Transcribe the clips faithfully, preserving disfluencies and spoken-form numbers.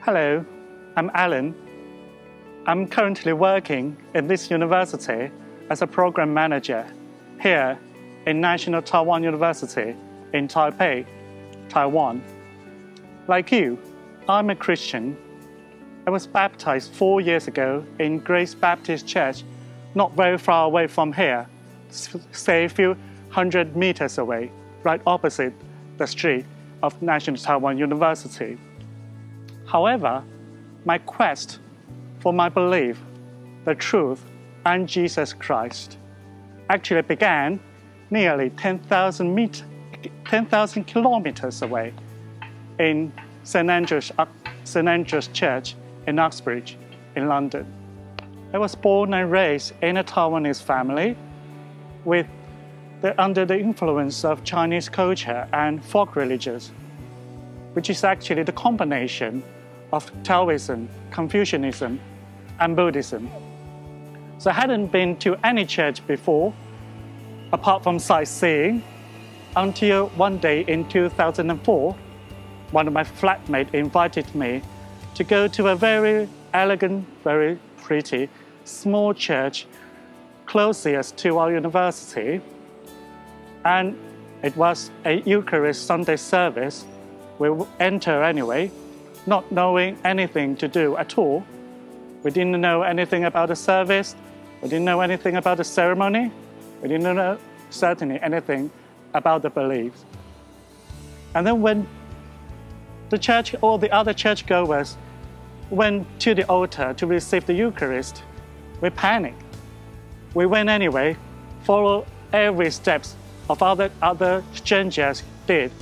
Hello, I'm Alan. I'm currently working in this university as a program manager here in National Taiwan University in Taipei, Taiwan. Like you, I'm a Christian. I was baptized four years ago in Grace Baptist Church, not very far away from here, say a few hundred meters away, right opposite the street of National Taiwan University. However, my quest for my belief, the truth, and Jesus Christ actually began nearly ten thousand meters, ten thousand kilometers away in Saint Andrew's, Saint Andrew's Church in Uxbridge, in London. I was born and raised in a Taiwanese family with the, under the influence of Chinese culture and folk religions, which is actually the combination of Taoism, Confucianism, and Buddhism. So I hadn't been to any church before, apart from sightseeing, until one day in two thousand four, one of my flatmates invited me to go to a very elegant, very pretty, small church closest to our university. And it was a Eucharist Sunday service. We enter anyway, not knowing anything to do at all. We didn't know anything about the service. We didn't know anything about the ceremony. We didn't know certainly anything about the beliefs. And then when the church, all the other churchgoers went to the altar to receive the Eucharist, we panicked. We went anyway, followed every step of other, other strangers did.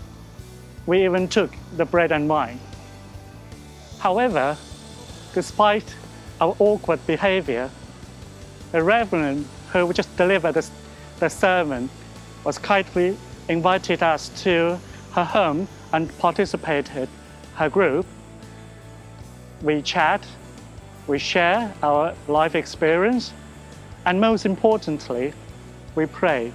We even took the bread and wine. However, despite our awkward behavior, the reverend who just delivered the, the sermon was kindly invited us to her home and participated her group. We chat, we share our life experience, and most importantly, we pray.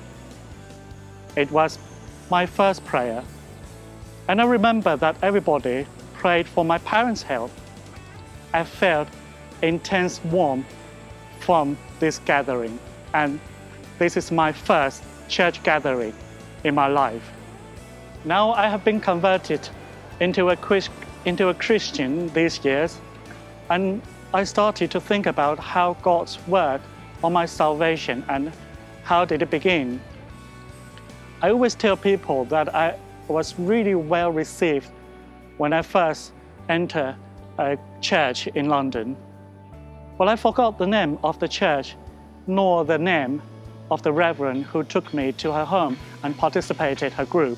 It was my first prayer. And I remember that everybody prayed for my parents' health. I felt intense warmth from this gathering, and this is my first church gathering in my life. Now I have been converted into a, into a Christian these years, and I started to think about how God's work on my salvation and how did it begin. I always tell people that I was really well received when I first entered a church in London. Well, I forgot the name of the church, nor the name of the reverend who took me to her home and participated in her group.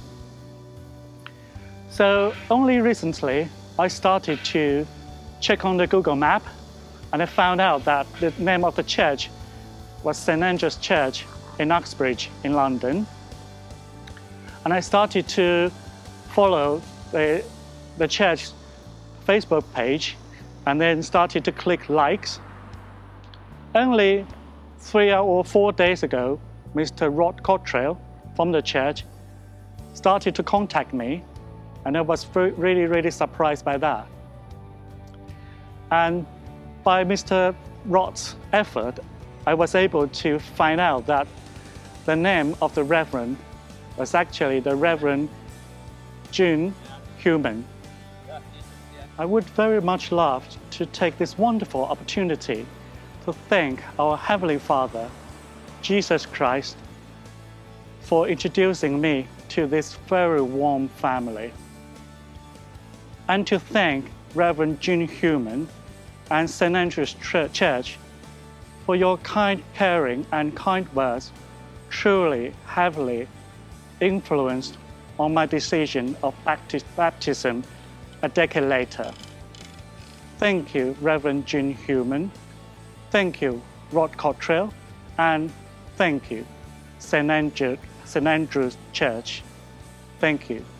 So only recently, I started to check on the Google map, and I found out that the name of the church was Saint Andrew's Church in Uxbridge in London. And I started to follow the, the church Facebook page and then started to click likes. Only three or four days ago, Mister Rod Cottrell from the church started to contact me, and I was really, really surprised by that. And by Mister Rod's effort, I was able to find out that the name of the Reverend was actually the Reverend Jun Human. I would very much love to take this wonderful opportunity to thank our Heavenly Father, Jesus Christ, for introducing me to this very warm family. And to thank Reverend Jun Human and Saint Andrew's Church for your kind caring and kind words, truly heavily influenced on my decision of baptism a decade later. Thank you, Reverend Jun Human. Thank you, Rod Cottrell. And thank you, Saint Andrew, Saint Andrew's Church. Thank you.